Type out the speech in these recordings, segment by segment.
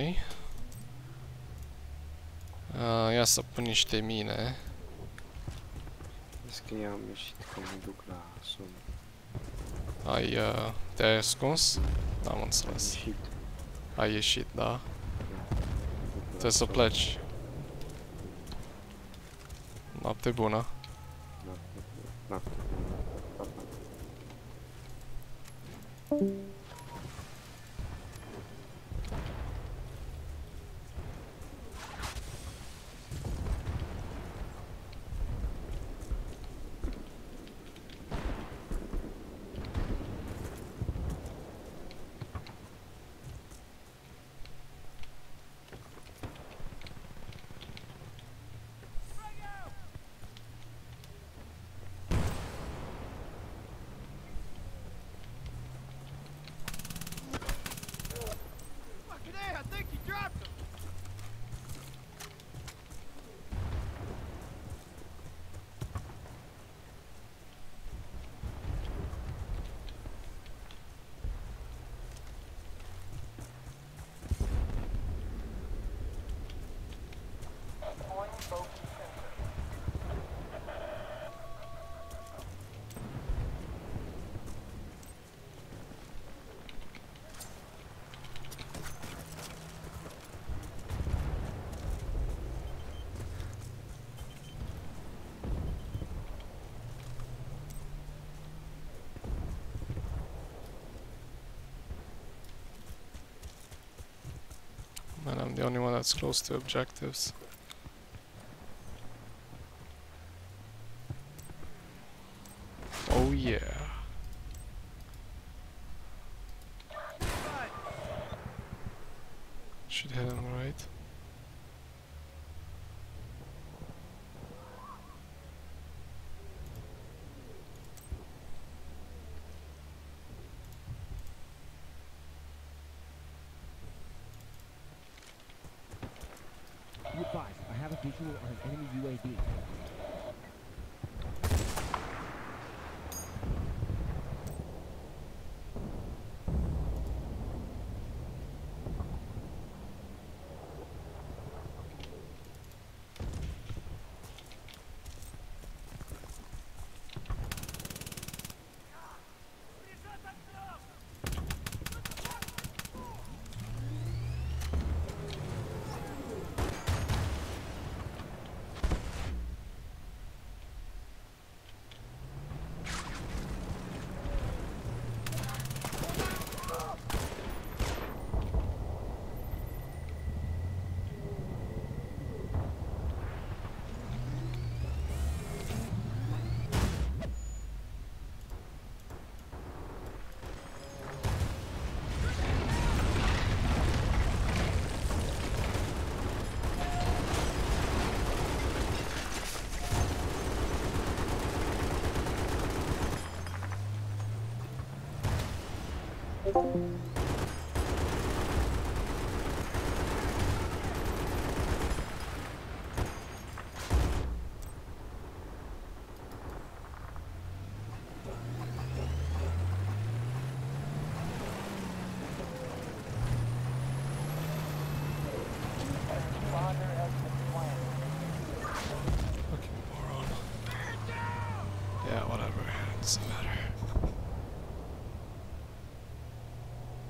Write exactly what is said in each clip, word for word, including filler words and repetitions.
Uh, ia să pun niște mine. Vezi că i-am ieșit că mă duc la somn. Ai, uh, te-ai ascuns? N-am înțeles. Am ieșit. Ai ieșit, da? Da. Trebuie să pleci. Noapte bună. Noapte bună. Noapte bună. Pa, pa. Man, I'm the only one that's close to objectives. Oh yeah. Should hit him right. Be advised, I have a visual on an enemy U A V. Fucking moron. Yeah, whatever. Doesn't matter.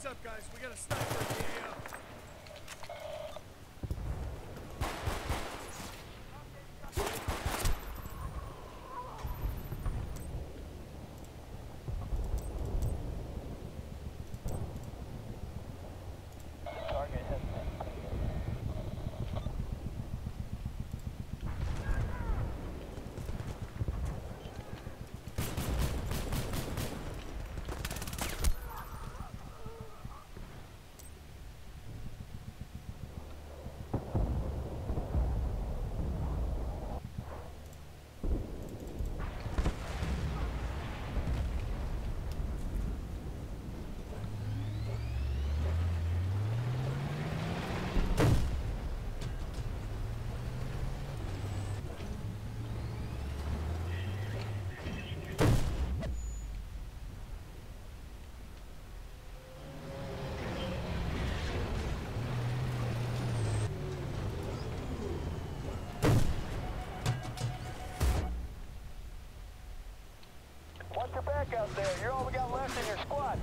Heads up, guys. We got a sniper in the A O. Watch your back out there. You're all we got left in your squad.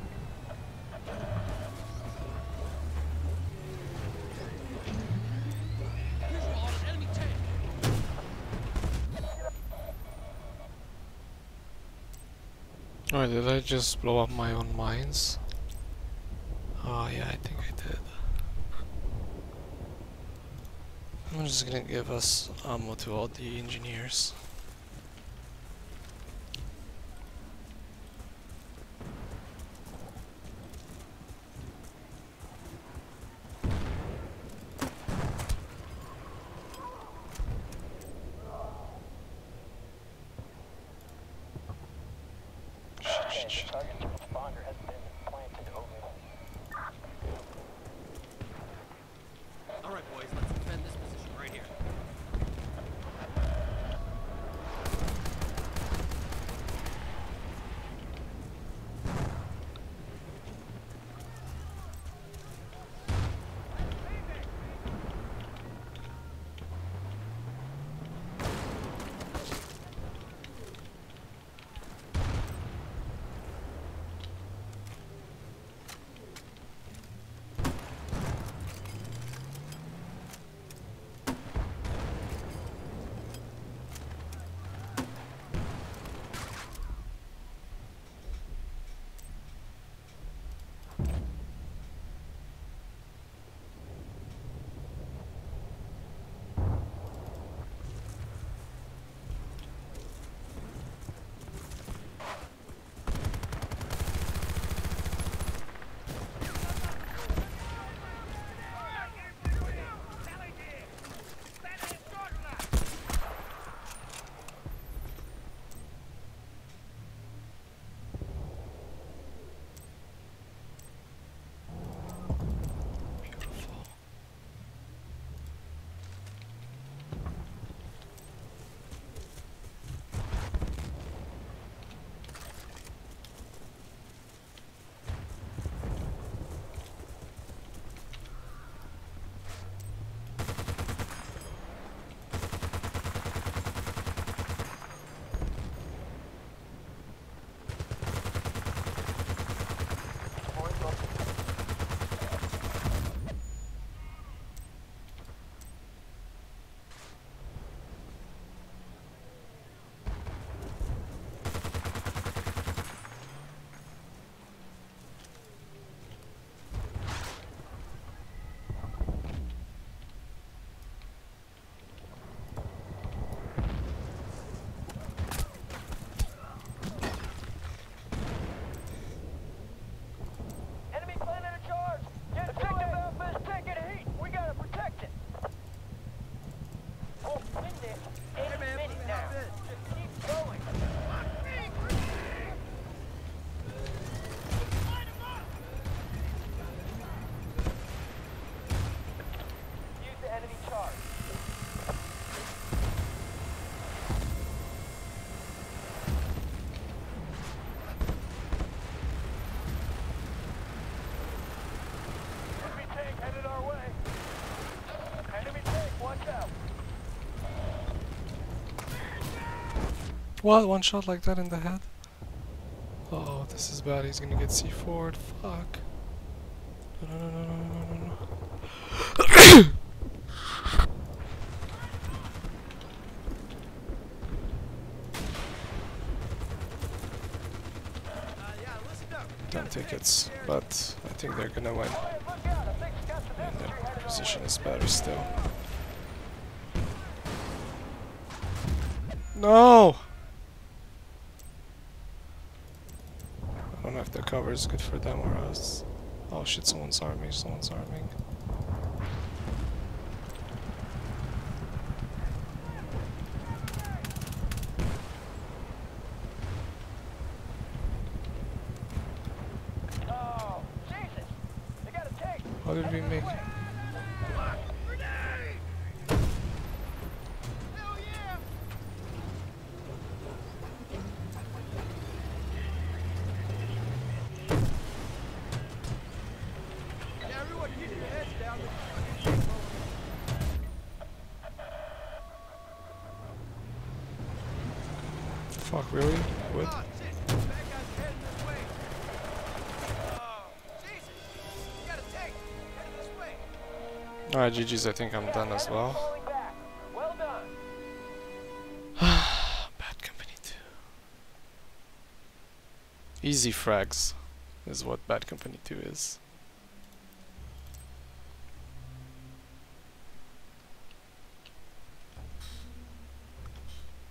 Visual on an enemy tank. Oh, did I just blow up my own mines? Oh yeah, I think I did. I'm just gonna give us ammo to all the engineers. Target responder has been planted over. All right, boys. Let's defend this position right here. What? One shot like that in the head? Oh, this is bad. He's gonna get C four'd. Fuck. No, no, no, no, no, no, no. Ten tickets, but I think they're gonna win. And their position is better still. No! I don't know if the cover is good for them or us. Oh shit, someone's arming, someone's arming. Oh, Jesus! They got a tank! How did we make? Fuck, really? What? Alright, G G's, I think I'm done as well. Falling back. Well done. Bad Company two. Easy frags is what Bad Company two is.